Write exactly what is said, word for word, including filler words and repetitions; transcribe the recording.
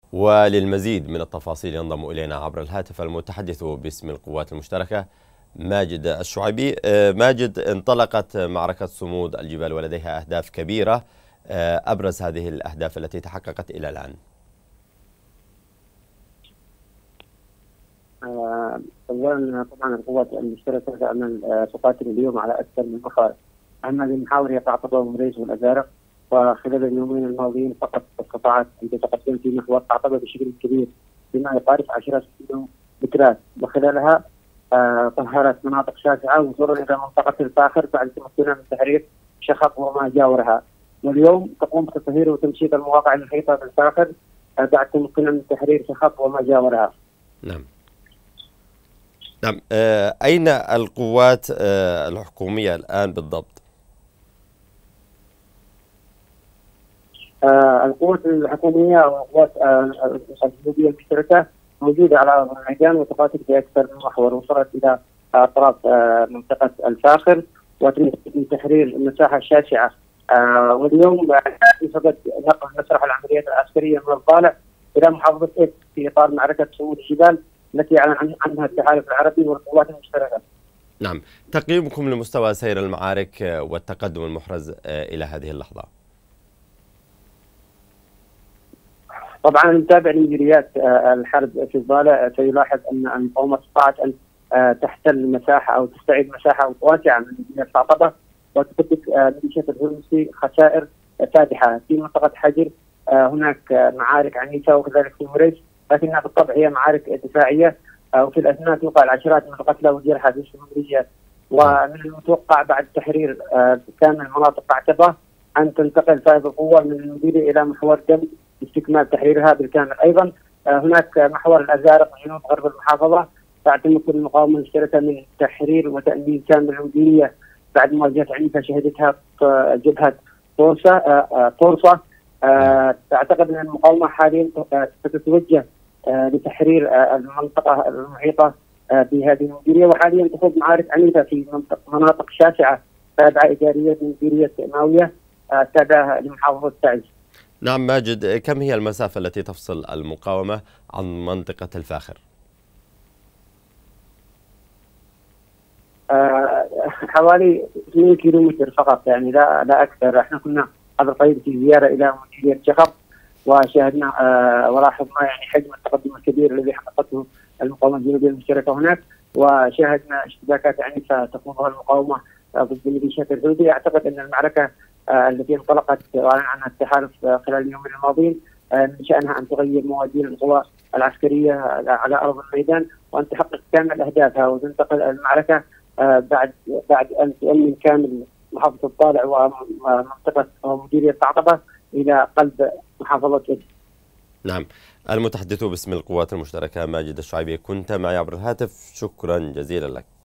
وللمزيد من التفاصيل ينضم إلينا عبر الهاتف المتحدث باسم القوات المشتركة ماجد الشعيبي. ماجد، انطلقت معركة صمود الجبال ولديها أهداف كبيرة، أبرز هذه الأهداف التي تحققت إلى الآن؟ أولا طبعا القوات المشتركة تعمل تقاتل اليوم على أكثر من محور. أما المحاور هي تعتبر مريج والأزارق، وخلال اليومين الماضيين فقط استطاعت أن تتقدم في محور تعتبر بشكل كبير بما يقارب عشرات كيلومترات، وخلالها آه طهرت مناطق شاسعة وصولا إلى منطقة الفاخر بعد تمكنها من تحرير شخب وما جاورها. واليوم تقوم بتطهير وتمشيط المواقع المحيطة بالفاخر آه بعد تمكنها من تحرير شخب وما جاورها. نعم. نعم. أين القوات الحكومية الآن بالضبط؟ آه القوات الحكومية والقوات الجنوبية المشتركة موجودة على أرض الميدان وتقاتل في أكثر من محور، وصلت إلى أطراف آه منطقة الفاخر وتم تحرير المساحة الشاسعة. آه واليوم في صدد نقل مسرح العمليات العسكرية من الضالع إلى محافظة إف في إطار معركة صمود الجبال التي أعلن عنها التحالف العربي والقوات المشتركة. نعم. تقييمكم لمستوى سير المعارك والتقدم المحرز إلى هذه اللحظة؟ طبعا المتابع لمديريات الحرب في الضالع سيلاحظ أن المقاومة استطاعت أن تحتل مساحة أو تستعيد مساحة واسعة من مدينة تعطبة، وتكتب ميليشيات الهوثي خسائر فادحة في منطقة حجر. هناك معارك عنيفة وكذلك في مريج، لكنها بالطبع هي معارك دفاعية، وفي الأثناء توقع العشرات من القتلى والجرحى في الشماليات. ومن المتوقع بعد تحرير كامل مناطق تعتبة أن تنتقل فائض القوة من المديرية إلى محور دم لاستكمال تحريرها بالكامل. أيضا هناك محور الأزارق جنوب غرب المحافظة بعد تمكن المقاومة المشتركة من تحرير وتأمين كامل المديرية بعد مواجهات عنيفة شهدتها جبهة طورسة طورسة. أعتقد أن المقاومة حاليا ستتوجه لتحرير المنطقة المحيطة بهذه المديرية، وحاليا تخوض معارك عنيفة في مناطق شاسعة تابعة إدارية مديرية ماوية تابعة لمحافظة تعز. نعم ماجد، كم هي المسافة التي تفصل المقاومة عن منطقة الفاخر؟ آه حوالي اثنين كيلومتر فقط، يعني لا لا أكثر. احنا كنا قبل قليل في زيارة إلى مديرية شخب وشاهدنا آه ولاحظنا يعني حجم التقدم الكبير الذي حققته المقاومة الجنوبية المشتركة هناك، وشاهدنا اشتباكات عنيفة تخوضها المقاومة ضد ميليشيات الحوثي. أعتقد أن المعركة آه التي انطلقت وأعلن عنها التحالف خلال اليومين الماضيين آه من شأنها أن تغير موازين القوى العسكرية على أرض الميدان وأن تحقق كامل أهدافها، وتنتقل المعركة آه بعد بعد أن تؤمن كامل محافظة الضالع ومنطقة ومديرية تعطبة إلى قلب محافظة إدلب. نعم. المتحدث باسم القوات المشتركة ماجد الشعيبي كنت معي عبر الهاتف، شكرا جزيلا لك.